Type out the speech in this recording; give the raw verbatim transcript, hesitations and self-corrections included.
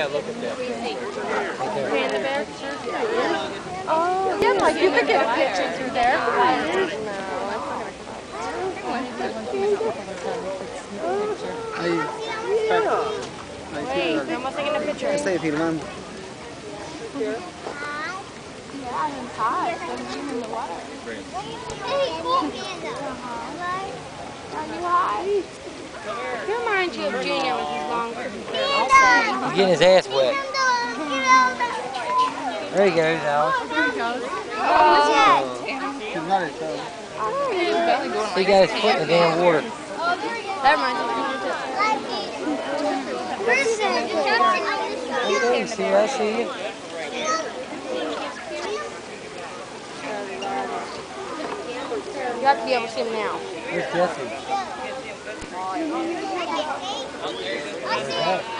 Yeah, look at that. Panda bear? Oh, yeah, like you could get a picture through there. No, Ahí. Ahí sí. Vamos taking a picture. Estoy filmando. Yeah, I'm hot. I'm in the water. Are you hot? He reminds you of Junior with his long curly hair. He's getting his ass wet. There he goes, Alex. There he goes. Filmar esto. He got his foot in the damn water. That reminds me of Okay, see, I see you. You have to be able to see him now. Where's Jesse? There's that.